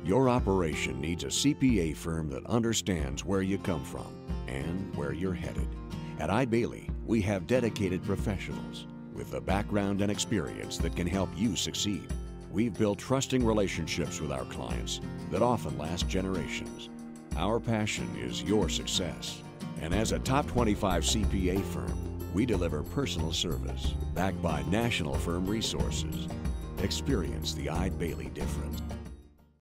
Your operation needs a CPA firm that understands where you come from and where you're headed. At Eide Bailly, we have dedicated professionals with the background and experience that can help you succeed. We've built trusting relationships with our clients that often last generations. Our passion is your success. And as a top 25 CPA firm, we deliver personal service backed by national firm resources. Experience the Eide Bailly difference.